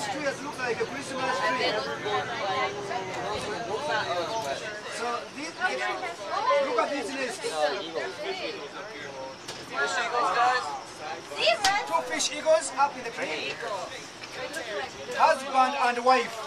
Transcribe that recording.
this tree looks like a Christmas tree. So this, look at this nest. Fish eagles, guys. Two fish eagles up in the tree. Husband and wife.